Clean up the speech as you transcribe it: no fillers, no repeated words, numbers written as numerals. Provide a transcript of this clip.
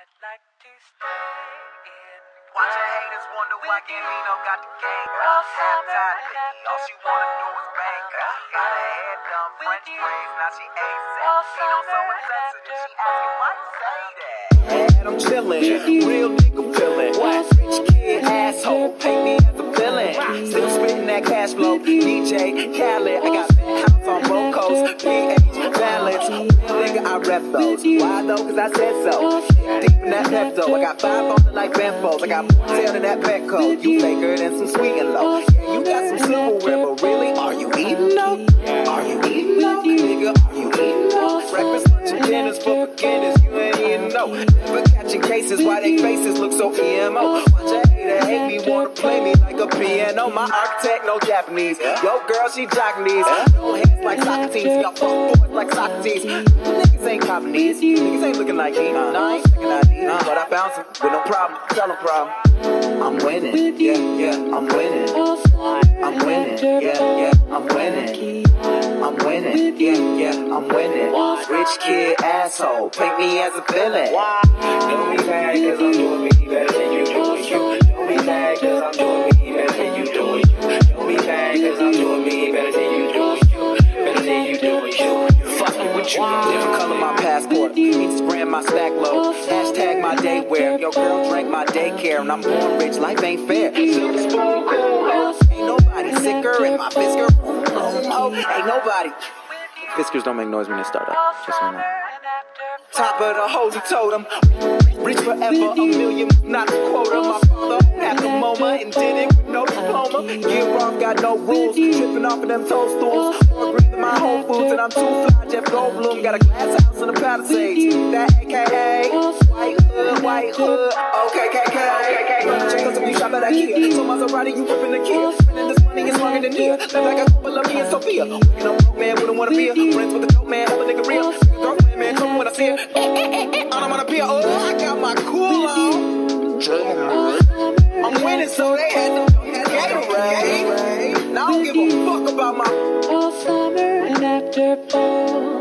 I'd like to stay in. Watching haters wonder why Gambino got the game. Half-tied Nicki, all she wanna do is bang. Got her head done, French braids, now she ASAP. Gambino so insensitive, she asking why you say that. And I'm chillin', real nigga feelin'. Rich kid, asshole, paint me as a villain. Still spittin' that cash flow, DJ Khaled. I got house on both coasts, PH balance. Real nigga, I rep those. Why though? Cause I said so. Deep in that Pepto, I got 5 on it like Benfos. I got more tail than that Petco. You faker than some sweet and low. Yeah, you got some silverware, but really, are you eating though? Are you eating though? Nigga, are you eating though? Breakfast, lunch, and dinners for beginners. You ain't eating though. Never catching cases, why they faces look so emo. Watch a hater hate me, wanna play me like a piano. My architect, no Japanese. Yo, girl, she Japanese. No hands like Socrates. Y'all fuck boys like Socrates. Niggas ain't copping these. Niggas ain't looking like me. I ain't checking ID. But I found some with no problem. Tell them problem. I'm winning. Yeah, yeah, I'm winning. I'm winning. Yeah, yeah, I'm winning. I'm winning. Yeah, yeah, I'm winning. Rich kid, asshole. Paint me as a villain. Don't be mad cause I'm doing me better than you doing you. Don't be mad cause I'm doing me better than you doing you. Don't be mad cause I'm doing me better than you doing you. Better than you doing you. Fucking with you. Different color my passport. Instagram my stack low. Hashtag my day wear. Your girl drank my daycare. And I'm born rich. Life ain't fair. Silver spoon cool. Ain't nobody sicker. And my Fisker. Ain't nobody. Fiskers don't make noise when they start up. Just so you know. Top of the holy totem. Rich forever, a million, not the quota. My father had the MoMA and did it with no diploma. Get off, got no rules. Tripping off of them toadstools. More green than my Whole Foods, and I'm too fly. Jeff Goldblum got a glass house in the Palisades. That AKA white hood. Okay, KK. Check us if you shop at IKEA. So Maserati, you ripping the kid. Spending this money is longer than near. Live like a couple of me and Sophia. Working on broke man, wouldn't wanna be a friends with a dope man, help a nigga real. Girlfriend man, come when I see her. I don't wanna be a I got my cool on. I'm winning, so they had to Gatorade. Now I don't give a fuck about my all summer and after fall.